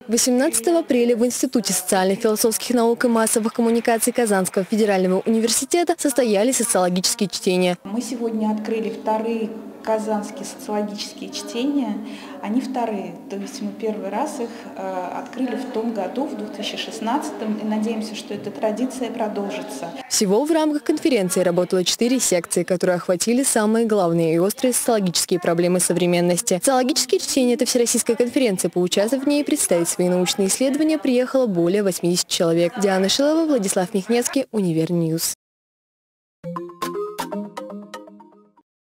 18 апреля в Институте социальных, философских наук и массовых коммуникаций Казанского федерального университета состоялись социологические чтения. Мы сегодня открыли вторые казанские социологические чтения. Они вторые, то есть мы первый раз их открыли в том году, в 2016-м, и надеемся, что эта традиция продолжится. Всего в рамках конференции работало 4 секции, которые охватили самые главные и острые социологические проблемы современности. Социологические чтения – это всероссийская конференция. Поучаствовать в ней и представить свои научные исследования приехало более 80 человек. Диана Шилова, Владислав Михневский, Универньюз.